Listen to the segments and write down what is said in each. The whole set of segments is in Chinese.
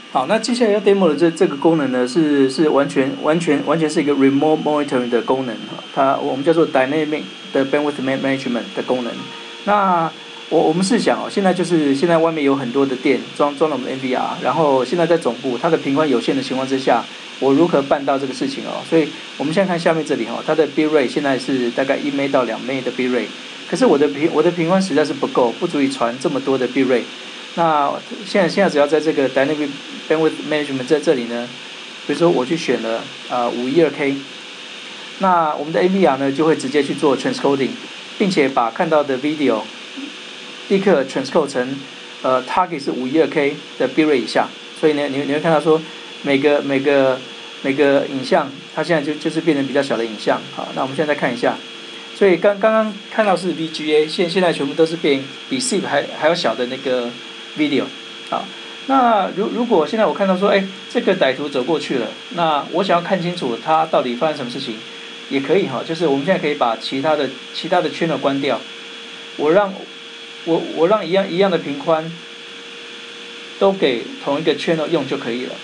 好，那接下来要 demo 的这个功能呢，是完全是一个 remote monitoring 的功能，我们叫做 dynamic 的 bandwidth management 的功能。那我们试想现在外面有很多的店装了我们的 NVR， 然后现在在总部它的频宽有限的情况之下，我如何办到这个事情所以我们现在看下面这里它的 bit rate 现在是大概1 M 到2 M 的 bit rate， 可是我的频宽实在是不够，不足以传这么多的 bit rate。那现在只要在这个 dynamic bandwidth management 在这里呢，比如说我去选了512K， 那我们的 NVR 呢就会直接去做 transcoding， 并且把看到的 video 立刻 transcode 成target 是512K 的 bit rate 以下，所以呢你会看到说每个影像它现在就是变成比较小的影像。好，那我们现在再看一下，所以刚刚看到是 VGA， 现在全部都是变比 SIP 还要小的那个 video。好，那如果现在我看到说这个歹徒走过去了，那我想要看清楚他到底发生什么事情，也可以就是我们现在可以把其他的 channel 关掉，我让一样的频宽都给同一个 channel 用就可以了。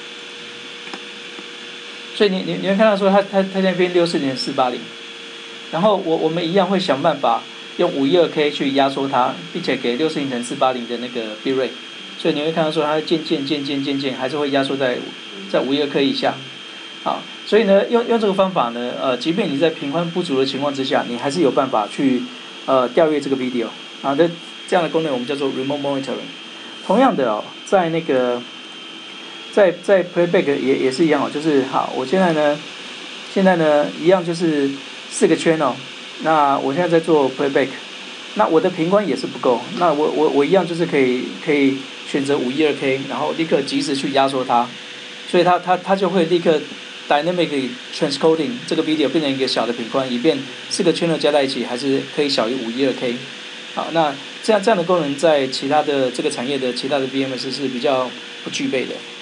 所以你会看到说它现在变64.480，然后我们一样会想办法用512K 去压缩它，并且给64.480的那个 bit rate， 所以你会看到说它渐还是会压缩在512K 以下。好，所以呢用这个方法呢即便你在频宽不足的情况之下，你还是有办法去调阅这个 video。这样的功能我们叫做 remote monitoring。同样的在那个在 playback 也是一样就是好，我现在呢一样就是4个 channel， 那我现在在做 playback， 那我的频宽也是不够，那我一样就是可以选择512K， 然后立刻及时去压缩它，所以它就会立刻 dynamically transcoding 这个 video 变成一个小的频宽，以便4个 channel 加在一起还是可以小于512K。好，那这样的功能在其他的这个产业的其他的 BMS 是比较不具备的。